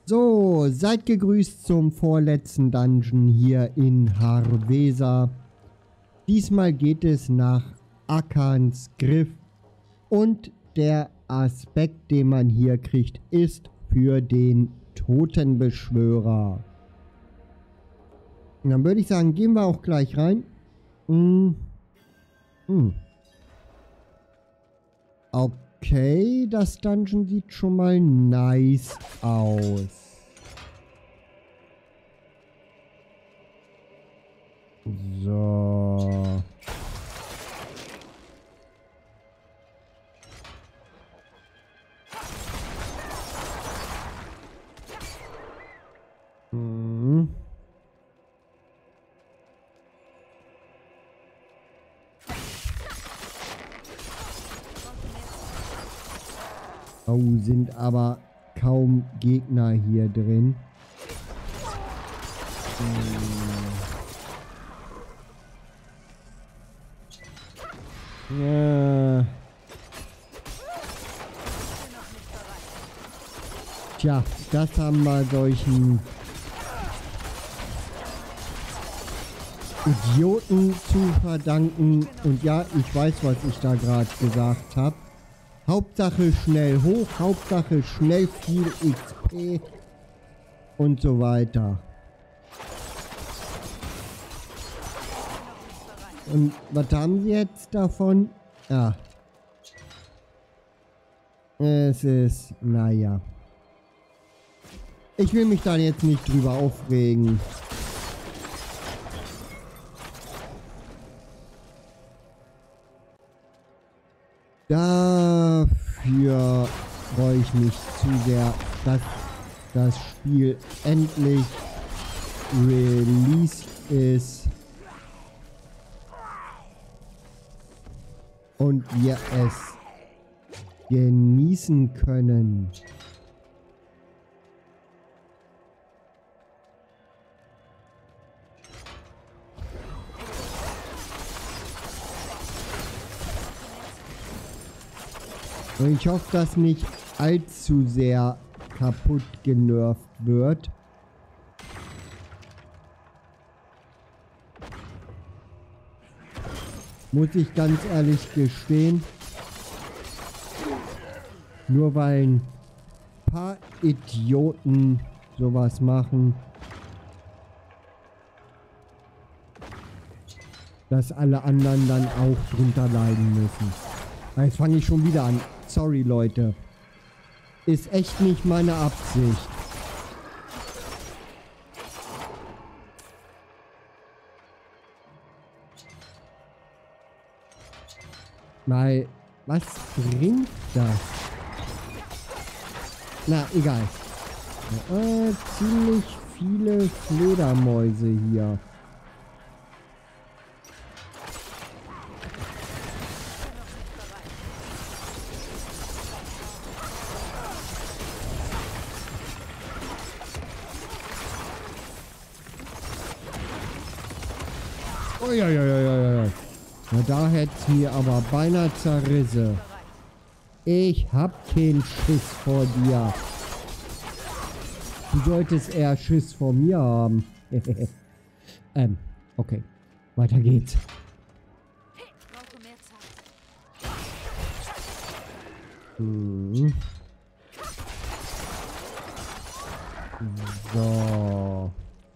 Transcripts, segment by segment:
So, seid gegrüßt zum vorletzten Dungeon hier in Harvesa. Diesmal geht es nach Akans Griff und der Aspekt, den man hier kriegt, ist für den Totenbeschwörer. Und dann würde ich sagen, gehen wir auch gleich rein. Okay, das Dungeon sieht schon mal nice aus. So. Oh, sind aber kaum Gegner hier drin. Ja. Tja, das haben wir solchen Idioten zu verdanken. Und ja, ich weiß, was ich da gerade gesagt habe. Hauptsache schnell hoch, Hauptsache schnell viel XP und so weiter. Und was haben sie jetzt davon? Ja. Es ist, naja. Ich will mich da jetzt nicht drüber aufregen. Dafür freue ich mich zu sehr, dass das Spiel endlich released ist und wir es genießen können. Und ich hoffe, dass nicht allzu sehr kaputt genervt wird. Muss ich ganz ehrlich gestehen. Nur weil ein paar Idioten sowas machen, dass alle anderen dann auch drunter leiden müssen. Jetzt fange ich schon wieder an. Sorry, Leute. Ist echt nicht meine Absicht. Weil, was bringt das? Na, egal. Ziemlich viele Fledermäuse hier. Uiuiuiui. Na, da hätte es mir aber beinahe zerrissen. Ich hab keinen Schiss vor dir. Du solltest eher Schiss vor mir haben. Okay. Weiter geht's. So.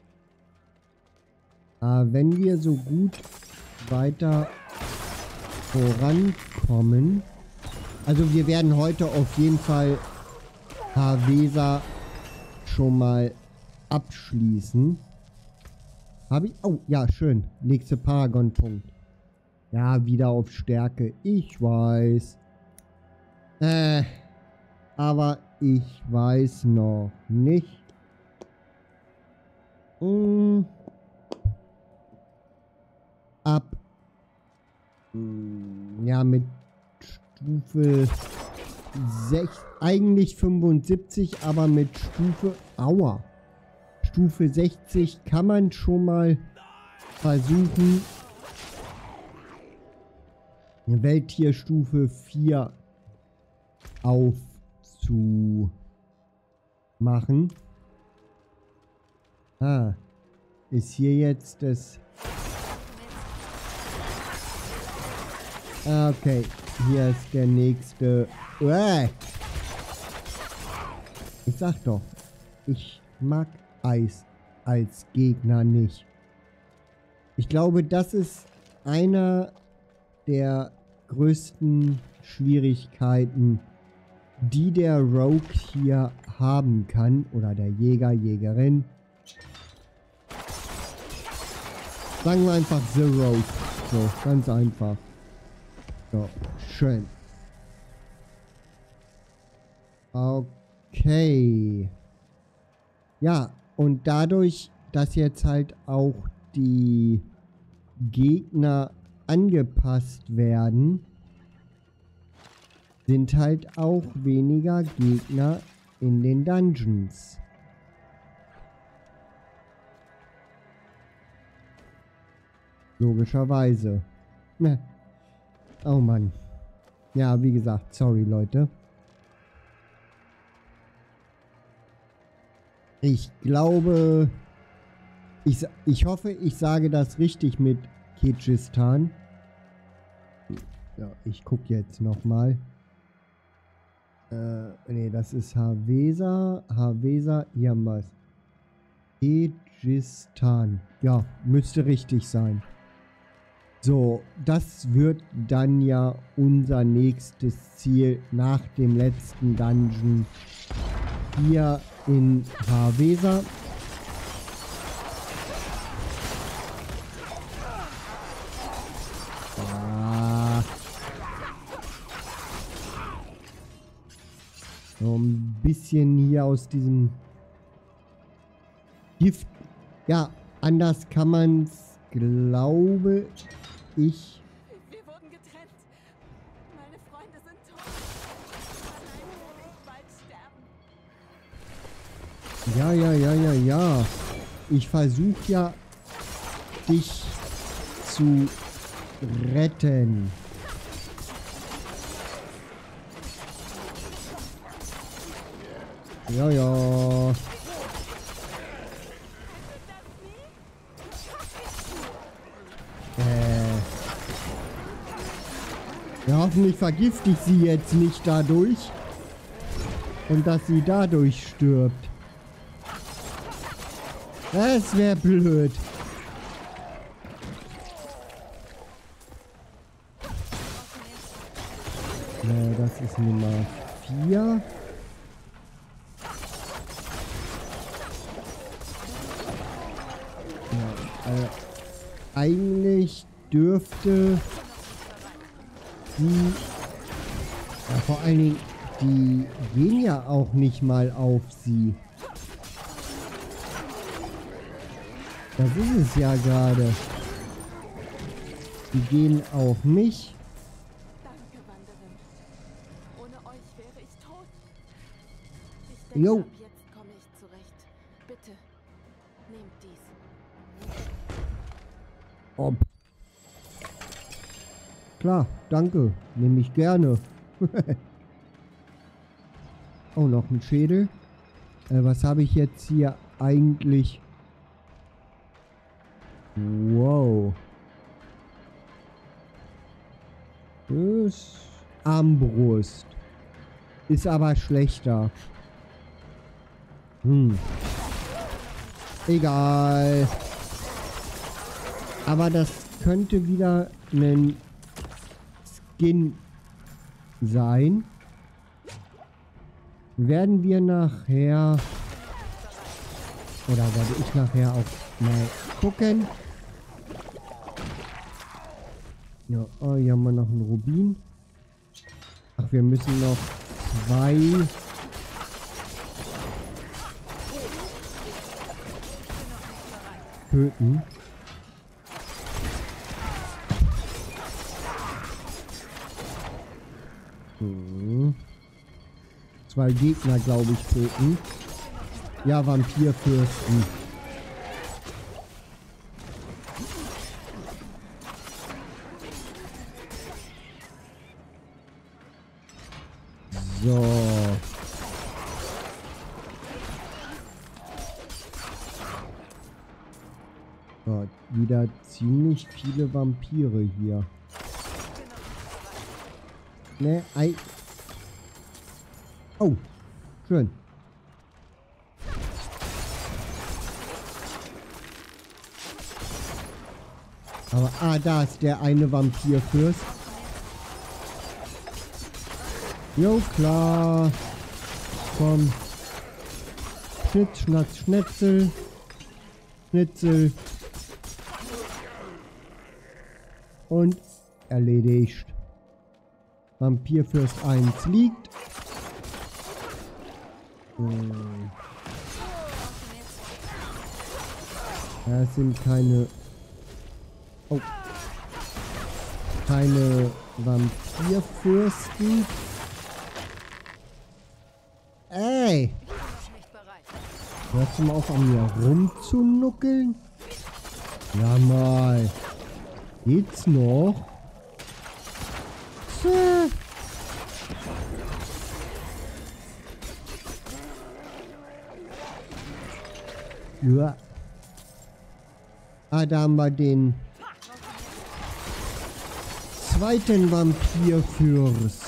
Wenn wir so gut weiter vorankommen. Also wir werden heute auf jeden Fall Harvesa schon mal abschließen. Habe ich? Oh, ja, schön. Nächster Paragon-Punkt. Ja, wieder auf Stärke. Ich weiß. Aber ich weiß noch nicht. Ab. Ja, mit Stufe 6, eigentlich 75, aber mit Stufe, aua, Stufe 60 kann man schon mal versuchen, Welttierstufe 4 aufzumachen. Ah. Ist hier jetzt das... Ah, okay. Hier ist der nächste... Uäh. Ich sag doch, ich mag Eis als Gegner nicht. Ich glaube, das ist einer der größten Schwierigkeiten, die der Rogue hier haben kann. Oder der Jäger, Jägerin. Sagen wir einfach The Rogue. So, ganz einfach. So, schön. Okay. Ja, und dadurch, dass jetzt halt auch die Gegner angepasst werden, sind halt auch weniger Gegner in den Dungeons. Logischerweise. Ne. Oh Mann. Ja, wie gesagt, sorry Leute. Ich glaube, ich hoffe, ich sage das richtig mit Kirgisistan. Ja, ich gucke jetzt nochmal. Nee, das ist Harvesa. Harvesa, hier haben wir es. Kirgisistan. Ja, müsste richtig sein. So, das wird dann ja unser nächstes Ziel nach dem letzten Dungeon hier in Harvesa. Ah. So ein bisschen hier aus diesem Gift. Ja, anders kann man es, glaube ich. Wir wurden getrennt. Meine Freunde sind tot. Allein werde ich bald sterben. Ja. Ich versuche ja, dich zu retten. Ja. Ja, hoffentlich vergifte ich sie jetzt nicht dadurch. Und dass sie dadurch stirbt. Das wäre blöd. Das ist Nummer 4. Ja, eigentlich dürfte die... Ja, vor allen Dingen, die gehen ja auch nicht mal auf sie. Das ist es ja gerade. Die gehen auf mich. Danke, Wanderin. Ohne euch wäre ich tot. Ich denke, Jo. ab jetzt komme ich zurecht. Bitte, nehmt dies. Ob. Klar, danke. Nehme ich gerne. Oh, noch ein Schädel. Was habe ich jetzt hier eigentlich? Wow. Das Armbrust. Ist aber schlechter. Egal. Aber das könnte wieder ein Skin sein. Werden wir nachher... Oder werde ich nachher auch mal gucken. Ja, oh, hier haben wir noch einen Rubin. Ach, wir müssen noch 2... töten. Hm. 2 Gegner, glaube ich, töten. Ja, Vampirfürsten. So. Gott, wieder ziemlich viele Vampire hier. Ne, ei. Oh, schön. Aber, da ist der eine Vampirfürst. Jo, klar. Komm. Schnitz, Schnatz, Schnetzel. Schnitzel. Und erledigt. Vampirfürst 1 liegt. Das sind keine... Oh. Keine Vampirfürsten. Ey! Hörst du mal auf, an mir rumzunuckeln? Ja mal. Geht's noch? Ja. Da haben wir den zweiten Vampirfürst.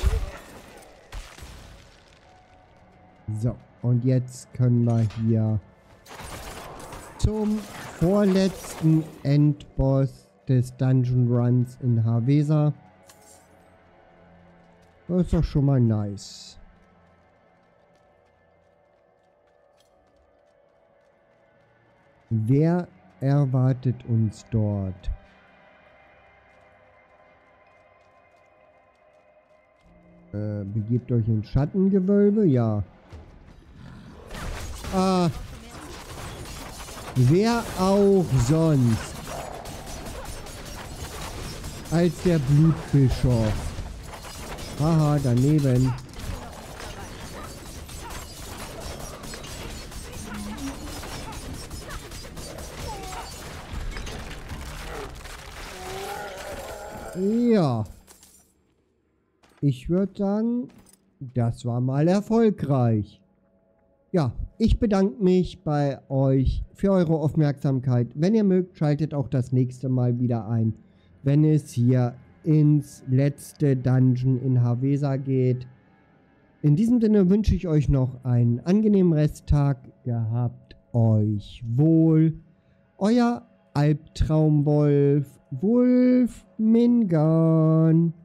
So, und jetzt können wir hier zum vorletzten Endboss des Dungeon Runs in Harvesa. Das ist doch schon mal nice. Wer erwartet uns dort? Begebt euch ins Schattengewölbe? Ja. Wer auch sonst als der Blutbischof. Haha, daneben. Ja. Ich würde sagen, das war mal erfolgreich. Ja, ich bedanke mich bei euch für eure Aufmerksamkeit. Wenn ihr mögt, schaltet auch das nächste Mal wieder ein, wenn es hier ins letzte Dungeon in Harvesa geht. In diesem Sinne wünsche ich euch noch einen angenehmen Resttag. Gehabt euch wohl. Euer Albtraumwolf, Wulf Mingan.